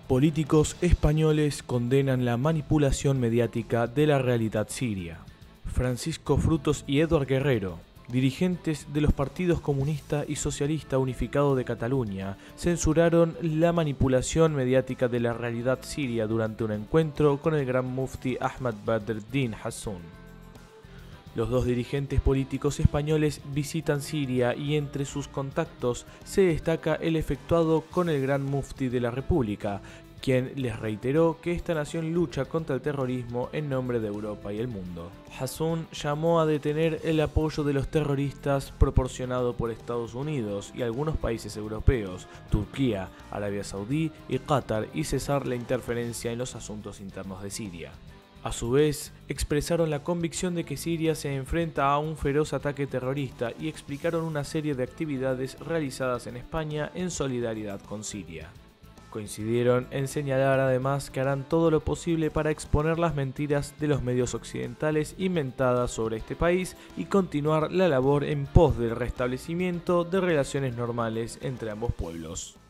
Políticos españoles condenan la manipulación mediática de la realidad siria. Francisco Frutos y Eduard Guerrero, dirigentes de los partidos comunista y socialista unificado de Cataluña, censuraron la manipulación mediática de la realidad siria durante un encuentro con el gran mufti Ahmad Badreddin Hassun. Los dos dirigentes políticos españoles visitan Siria y entre sus contactos se destaca el efectuado con el gran mufti de la República, quien les reiteró que esta nación lucha contra el terrorismo en nombre de Europa y el mundo. Hassun llamó a detener el apoyo de los terroristas proporcionado por Estados Unidos y algunos países europeos, Turquía, Arabia Saudí y Qatar, y cesar la interferencia en los asuntos internos de Siria. A su vez, expresaron la convicción de que Siria se enfrenta a un feroz ataque terrorista y explicaron una serie de actividades realizadas en España en solidaridad con Siria. Coincidieron en señalar además que harán todo lo posible para exponer las mentiras de los medios occidentales inventadas sobre este país y continuar la labor en pos del restablecimiento de relaciones normales entre ambos pueblos.